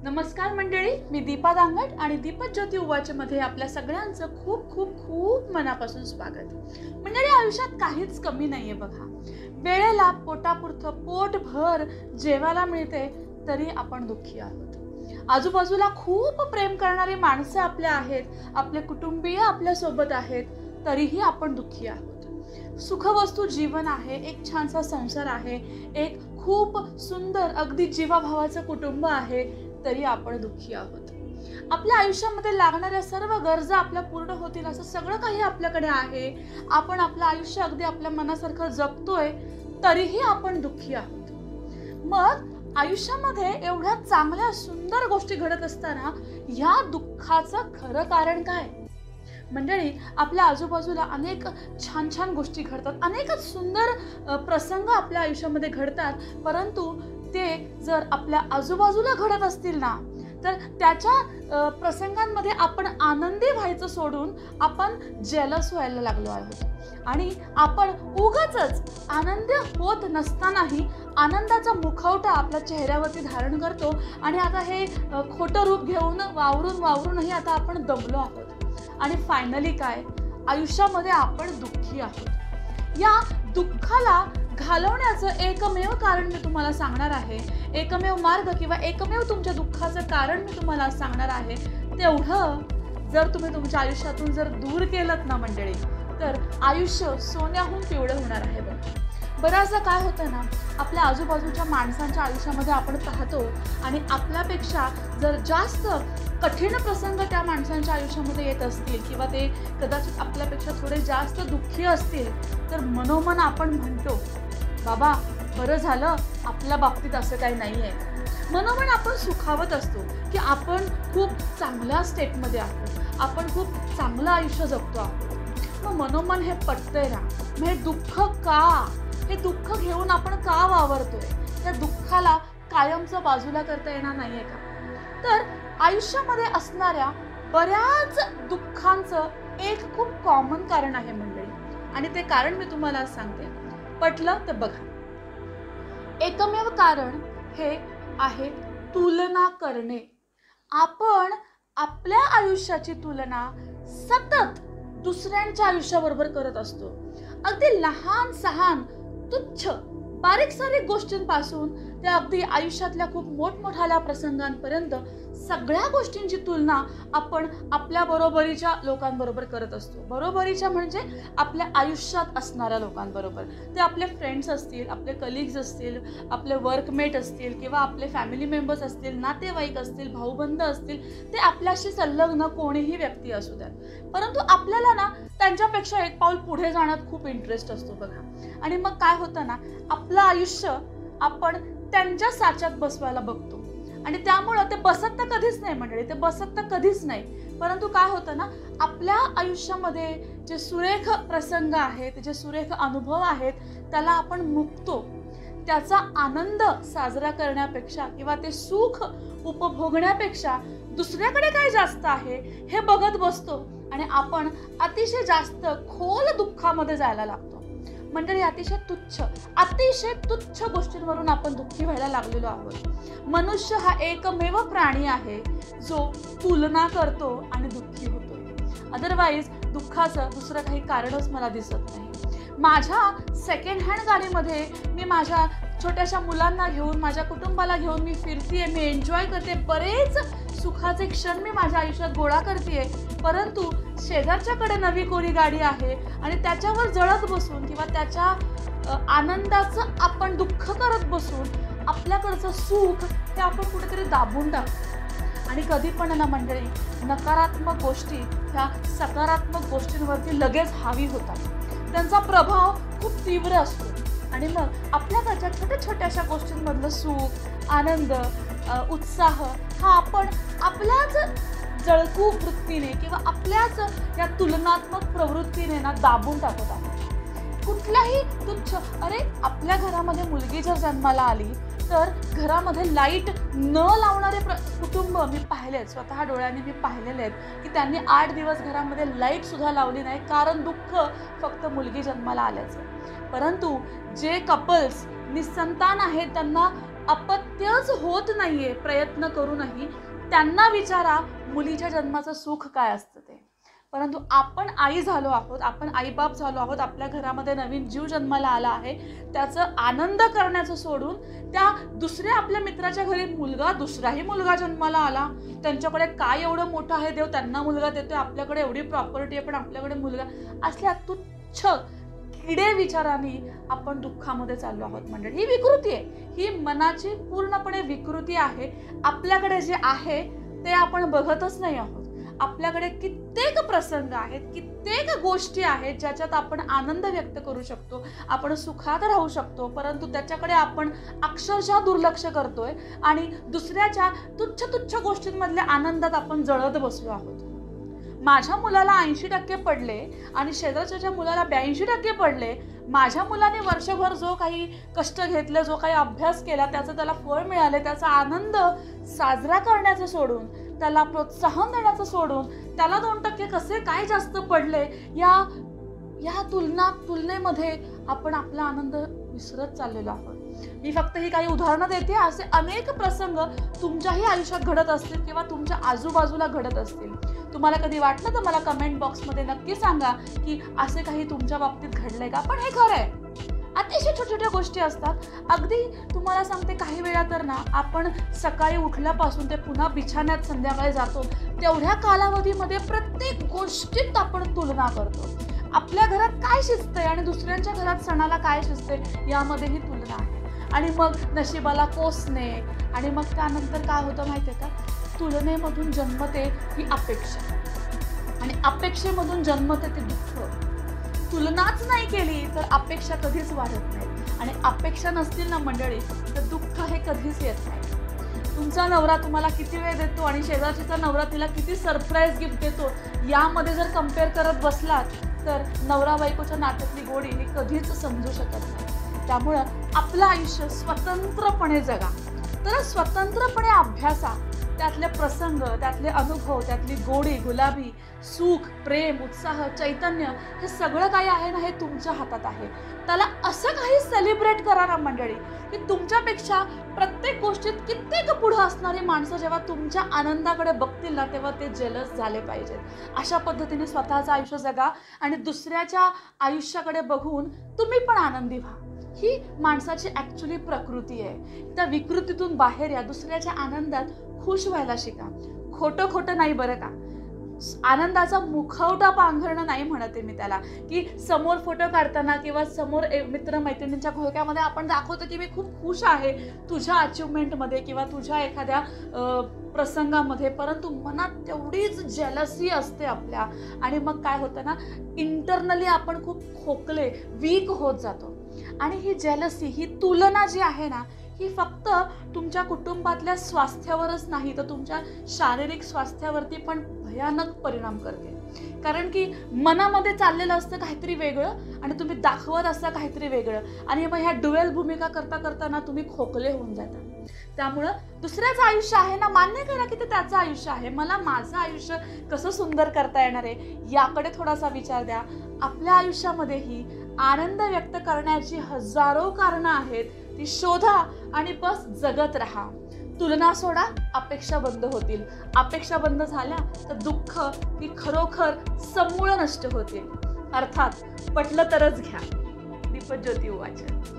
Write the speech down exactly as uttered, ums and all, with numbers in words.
नमस्कार मंडळी, मी दीपा दांगट आणि दीपक ज्योती उवाच मध्ये आपल्या सगळ्यांचं खूप खूप खूप मनापासून स्वागत। मंडळी, आयुष्यात काहीच कमी नाहीये बघा। वेळेला पोटापुरतं पोटभर जेवायला मिळते तरी आपण दुःखी आहोत। आजूबाजूला खूप प्रेम करणारी माणसं आपल्या आहेत, आपले कुटुंबीय आपल्या सोबत आहेत, तरीही आपण दुःखी आहोत। सुखवस्तू जीवन आहे, एक छानसा संसार आहे, एक खूप सुंदर अगदी जीवाभावाचं कुटुंब आहे, तरी आपण दुःखी आहोत। आपल्या आयुष्यामध्ये लागणाऱ्या सर्व गरजा आपल्या पूर्ण होतील असं सगळं काही आपल्याकडे आहे, आपण आपलं आयुष्य अगदी आपल्या मनासारखं जगतोय, तरीही आपण दुःखी आहोत। मग आयुष्यामध्ये एवढ्या चांगल्या सुंदर गोष्टी घडत असताना या दुःखाचं खरं कारण काय? मंडळी, आपल्या आजूबाजूला अनेक छान छान गोष्टी घडतात, अनेकच सुंदर प्रसंग आपल्या आयुष्यामध्ये घडतात, परंतु ते जर आपल्या आजूबाजूला घडत असतील ना, तर त्याच्या प्रसंगांमध्ये आपण आनंदी व्हायचं सोडून आपण जेलस व्हायला लागलो आहोत आणि आपण उगाचच आनंदी होत नसतानाही आनंदाचा मुखवटा आपल्या चेहऱ्यावरती धारण करतो आणि आता हे खोटं रूप घेऊन वावरून वावरूनही आता आपण दमलो आहोत आणि फायनली काय, आयुष्यामध्ये आपण दुःखी आहोत। या दुःखाला घालवण्याचं एकमेव कारण मी तुम्हाला सांगणार आहे, एकमेव मार्ग किंवा एकमेव तुमच्या दुःखाचं कारण मी तुम्हाला सांगणार आहे। तेवढं जर तुम्ही तुमच्या आयुष्यातून जर दूर केलत ना मंडळी, तर आयुष्य सोन्याहून पिवळं होणार आहे। बघा, बऱ्याचदा काय होतं ना, आपल्या आजूबाजूच्या माणसांच्या आयुष्यामध्ये आपण पाहतो आणि आपल्यापेक्षा जर जास्त कठीण प्रसंग त्या माणसांच्या आयुष्यामध्ये येत असतील किंवा ते कदाचित आपल्यापेक्षा थोडे जास्त दुःखी असतील, तर मनोमन आपण म्हणतो, बाबा बरं झालं आपल्या बाबतीत असं काही नाही आहे। मनोमन आपण सुखावत असतो की आपण खूप चांगल्या स्टेटमध्ये आहोत, आपण खूप चांगलं आयुष्य जगतो आहोत। मग मनोमन हे पटतंय ना, मग हे दुःख का, हे दुःख घेऊन आपण का वावरतोय? त्या दुःखाला कायमचं बाजूला करता येणार नाहीये का? तर आयुष्यामध्ये असणाऱ्या बऱ्याच दुःखांचं एक खूप कॉमन कारण आहे मंडळी, आणि ते कारण मी तुम्हाला सांगते, पटलं तर बघा। एकमेव कारण हे आहे तुलना करणे। आपण आपल्या आयुष्याची तुलना सतत दुसऱ्यांच्या आयुष्याबरोबर करत असतो। अगदी लहान सहान तुच्छ बारीक सारीक गोष्टींपासून ते अगदी आयुष्यातल्या खूप मोठमोठ्या प्रसंगांपर्यंत सगळ्या गोष्टींची तुलना आपण आपल्या बरोबरीच्या लोकांबरोबर करत असतो। बरोबरीच्या म्हणजे आपल्या आयुष्यात असणाऱ्या लोकांबरोबर, ते आपले फ्रेंड्स असतील, आपले कलिग्स असतील, आपले वर्कमेट असतील किंवा आपले फॅमिली मेंबर्स असतील, नातेवाईक असतील, भाऊबंद असतील, ते आपल्याशी संलग्न कोणीही व्यक्ती असू द्यात, परंतु आपल्याला ना त्यांच्यापेक्षा एक पाऊल पुढे जाण्यात खूप इंटरेस्ट असतो बघा। आणि मग काय होतं ना, आपलं आयुष्य आपण त्यांच्या साच्यात बसवायला बघतो आणि त्यामुळं ते बसत तर कधीच नाही मंडळी, ते बसत तर कधीच नाही, परंतु काय होतं ना, आपल्या आयुष्यामध्ये जे सुरेख प्रसंग आहेत, जे सुरेख अनुभव आहेत, त्याला आपण मुकतो, त्याचा आनंद साजरा करण्यापेक्षा किंवा ते सुख उपभोगण्यापेक्षा दुसऱ्याकडे काय जास्त आहे हे बघत बसतो आणि आपण अतिशय जास्त खोल दुःखामध्ये जायला लागतो। मंडळी, अतिशय तुच्छ अतिशय तुच्छ गोष्टींवरून आपण दुःखी व्हायला लागलेलो आहोत। मनुष्य हा एकमेव प्राणी आहे जो तुलना करतो आणि दुःखी होतो, अदरवाईज दुःखाचं दुसरं काही कारणच मला दिसत नाही। माझ्या सेकंड हँड गाडीमध्ये मी माझ्या छोट्याशा मुलांना घेऊन, माझ्या कुटुंबाला घेऊन मी फिरतीये, मी एन्जॉय करते, बरेच सुखाचे क्षण मी माझ्या आयुष्यात गोळा करतेय, परंतु शेजारच्याकडे नवी कोरी गाडी आहे आणि त्याच्यावर जळत बसून किंवा त्याच्या आनंदाचं आपण दुःख करत बसून आपल्याकडचं सुख हे आपण कुठेतरी दाबून टाकतो। आणि कधी पण ना मंडळी, नकारात्मक गोष्टी ह्या सकारात्मक गोष्टींवरती लगेच हावी होतात, त्यांचा प्रभाव खूप तीव्र असतो आणि मग आपल्याकडच्या छोट्या छोट्याशा गोष्टींमधलं सुख, आनंद, उत्साह हा आपण आपल्याच जळकू वृत्तीने किंवा आपल्याच या तुलनात्मक प्रवृत्तीने ना दाबून टाकत आहोत। कुठल्याही तुच्छ, अरे आपल्या घरामध्ये मुलगी जर जन्माला आली तर घरामध्ये लाईट न लावणारे कुटुंब मी पाहिलेत, स्वतः डोळ्याने मी पाहिलेले आहेत की त्यांनी आठ दिवस घरामध्ये लाईट सुद्धा लावली नाही, कारण दुःख फक्त मुलगी जन्माला आल्याचं। परंतु जे कपल्स निसंतान आहेत, त्यांना अपत्यच होत नाहीये प्रयत्न करूनही, त्यांना विचारा मुलीच्या जन्माचं सुख काय असतं ते. परंतु आपण आई झालो आहोत, आपण आईबाप झालो आहोत, आपल्या घरामध्ये नवीन जीव जन्माला आला आहे, त्याचं आनंद करण्याचं सोडून त्या दुसऱ्या आपल्या मित्राच्या घरी मुलगा दुसराही मुलगा जन्माला आला, त्यांच्याकडे काय एवढं मोठं आहे देव त्यांना मुलगा देतोय, आपल्याकडे एवढी प्रॉपर्टी आहे पण आपल्याकडे मुलगा, असल्या तुच्छ किडे विचारांनी आपण दुःखामध्ये चाललो आहोत. मंडळी, ही विकृती आहे, ही मनाची पूर्णपणे विकृती आहे. आपल्याकडे जे आहे ते आपण बघतच नाही आहोत. आपल्याकडे कित्येक प्रसंग आहेत, कित्येक गोष्टी आहेत ज्याच्यात आपण आनंद व्यक्त करू शकतो, आपण सुखात राहू शकतो, परंतु त्याच्याकडे आपण अक्षरशः दुर्लक्ष करतोय आणि दुसऱ्याच्या तुच्छ तुच्छ गोष्टींमधल्या आनंदात आपण जळत बसलो आहोत. माझ्या मुलाला ऐंशी टक्के पडले आणि शेजारच्या मुलाला ब्याऐंशी टक्के पडले. माझ्या मुलाने वर्षभर जो काही कष्ट घेतले, जो काही अभ्यास केला, त्याचं त्याला फळ मिळाले, त्याचा आनंद साजरा करण्याचं सोडून, त्याला प्रोत्साहन देण्याचं सोडून, त्याला दोन टक्के कसे काय जास्त पडले, या या तुलना तुलनेमध्ये आपण आपला आनंद विसरत चाललेलो आहोत. मी फक्त ही काही उदाहरणं देते. असे अनेक प्रसंग तुमच्याही आयुष्यात घडत असतील किंवा तुमच्या आजूबाजूला घडत असतील. तुम्हाला कधी वाटलं तर मला कमेंट बॉक्समध्ये नक्की सांगा की असे काही तुमच्या बाबतीत घडलंय का. पण हे खरं आहे, अतिशय छोट्या छोट्या गोष्टी असतात. अगदी तुम्हाला सांगते, काही वेळा तर ना आपण सकाळी उठल्यापासून ते पुन्हा बिछाण्यात संध्याकाळी जातो, तेवढ्या कालावधीमध्ये प्रत्येक गोष्टीत आपण तुलना करतो. आपल्या घरात काय शिजतंय आणि दुसऱ्यांच्या घरात सणाला काय शिजतंय यामध्ये ही तुलना आहे. आणि मग नशिबाला कोसणे आणि मग त्यानंतर काय होतं माहिती आहे का, तुलनेमधून जन्मते ही अपेक्षा आणि अपेक्षेमधून जन्मते ते दुःख. तुलनाच नाही केली तर अपेक्षा कधीच वाढत नाही आणि अपेक्षा नसतील ना मंडळी तर दुःख हे कधीच येत नाही. तुमचा नवरा तुम्हाला किती वेळ देतो आणि शेजारचा नवरा तिला किती सरप्राईज गिफ्ट देतो, यामध्ये जर कम्पेअर करत बसलात तर नवरा बायकोच्या नात्यातली गोडी हे कधीच समजू शकत नाही. त्यामुळं आपलं आयुष्य स्वतंत्रपणे जगा. तर स्वतंत्रपणे अभ्यासा, त्यातले प्रसंग, त्यातले अनुभव, त्यातली गोडी, गुलाबी, सुख, प्रेम, उत्साह, चैतन्य, हे सगळं काही आहे ना, हे तुमच्या हातात आहे. त्याला असं काही सेलिब्रेट करा ना मंडळी की तुमच्यापेक्षा प्रत्येक गोष्टीत कित्येक पुढं असणारी माणसं जेव्हा तुमच्या आनंदाकडे बघतील ना तेव्हा ते जेलस झाले पाहिजेत. अशा पद्धतीने स्वतःचं आयुष्य जगा आणि दुसऱ्याच्या आयुष्याकडे बघून तुम्ही पण आनंदी व्हा. ही माणसाची ॲक्च्युली प्रकृती आहे. त्या विकृतीतून बाहेर या, दुसऱ्याच्या आनंदात खुश व्हायला शिका. खोटं खोटं नाही बरं का, आनंदाचा मुखवटा पांघरणं नाही म्हणते मी त्याला, की समोर फोटो काढताना किंवा समोर मित्रमैत्रिणींच्या घोळक्यामध्ये आपण दाखवतो की मी खूप खुश आहे तुझ्या अचिव्हमेंटमध्ये किंवा तुझ्या एखाद्या प्रसंगामध्ये, परंतु मनात तेवढीच जेलसी असते आपल्या आणि मग काय होतं ना, इंटरनली आपण खूप खोकले, वीक होत जातो. आणि ही जेलसी, ही तुलना जी आहे ना, ही फक्त तुमच्या कुटुंबातल्या स्वास्थ्यावरच नाही तर तुमच्या शारीरिक स्वास्थ्यावरती पण भयानक परिणाम करते. कारण की मनामध्ये चाललेलं असतं काहीतरी वेगळं आणि तुम्ही दाखवत असता काहीतरी वेगळं आणि मग ह्या डुएल भूमिका करता करताना तुम्ही खोकले होऊन जाता. त्यामुळं दुसऱ्याचं आयुष्य आहे ना, मान्य करा की ते त्याचं आयुष्य आहे, मला माझं आयुष्य कसं सुंदर करता येणार आहे याकडे थोडासा विचार द्या. आपल्या आयुष्यामध्येही आनंद व्यक्त करण्याची हजारो कारणं आहेत, ती शोधा आणि बस जगत राहा. तुलना सोडा, अपेक्षा बंद होतील. अपेक्षा बंद झाल्या तर दुःख ही खरोखर समूळ नष्ट होतील. अर्थात पटलं तरच घ्या. दीपज्योती उवाच.